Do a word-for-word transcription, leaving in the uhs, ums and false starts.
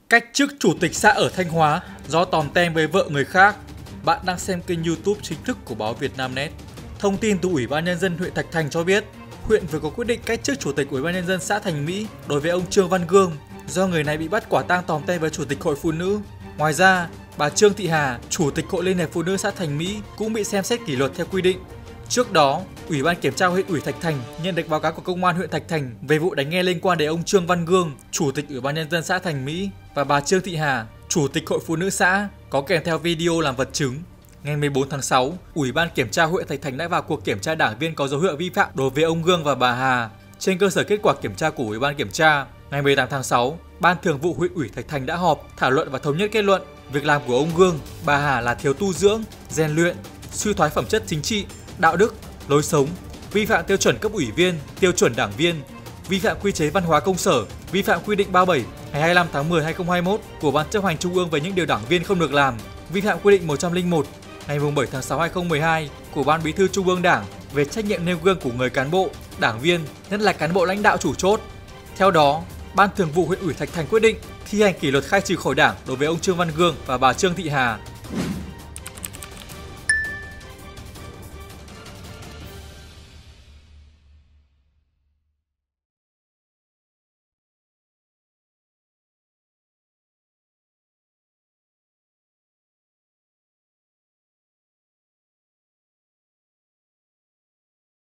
Cách chức chủ tịch xã ở Thanh Hóa do tòm tem với vợ người khác. Bạn đang xem kênh YouTube chính thức của báo Vietnamnet. Thông tin từ Ủy ban Nhân dân huyện Thạch Thành cho biết, huyện vừa có quyết định cách chức chủ tịch Ủy ban Nhân dân xã Thành Mỹ đối với ông Trương Văn Gương do người này bị bắt quả tang tòm tem với chủ tịch hội phụ nữ. Ngoài ra, bà Trương Thị Hà, chủ tịch hội Liên hiệp Phụ nữ xã Thành Mỹ cũng bị xem xét kỷ luật theo quy định. Trước đó, Ủy ban kiểm tra huyện ủy Thạch Thành nhận được báo cáo của Công an huyện Thạch Thành về vụ đánh ghen liên quan đến ông Trương Văn Gương, chủ tịch Ủy ban Nhân dân xã Thành Mỹ và bà Trương Thị Hà, chủ tịch hội phụ nữ xã, có kèm theo video làm vật chứng. Ngày mười bốn tháng sáu, Ủy ban kiểm tra huyện Thạch Thành đã vào cuộc kiểm tra đảng viên có dấu hiệu vi phạm đối với ông Gương và bà Hà. Trên cơ sở kết quả kiểm tra của Ủy ban kiểm tra, ngày mười tám tháng sáu, Ban Thường vụ huyện ủy Thạch Thành đã họp thảo luận và thống nhất kết luận việc làm của ông Gương, bà Hà là thiếu tu dưỡng, rèn luyện, suy thoái phẩm chất chính trị, đạo đức, lối sống, vi phạm tiêu chuẩn cấp ủy viên, tiêu chuẩn đảng viên, vi phạm quy chế văn hóa công sở, vi phạm quy định ba mươi bảy ngày hai mươi lăm tháng mười năm hai nghìn không trăm hai mươi mốt của Ban chấp hành Trung ương về những điều đảng viên không được làm, vi phạm quy định một trăm lẻ một ngày bảy tháng sáu năm hai nghìn không trăm mười hai của Ban Bí thư Trung ương Đảng về trách nhiệm nêu gương của người cán bộ, đảng viên, nhất là cán bộ lãnh đạo chủ chốt. Theo đó, Ban Thường vụ huyện ủy Thạch Thành quyết định thi hành kỷ luật khai trừ khỏi Đảng đối với ông Trương Văn Gương và bà Trương Thị Hà